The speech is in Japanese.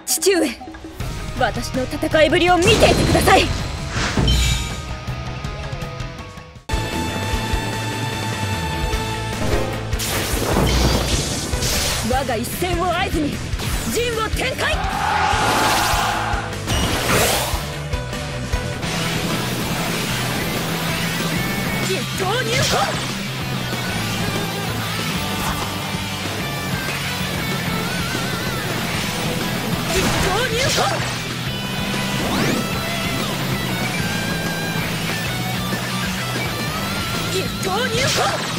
父上、私の戦いぶりを見ていてください。我が一戦を合図に陣を展開。一刀入魂。一刀入魂。一刀入魂。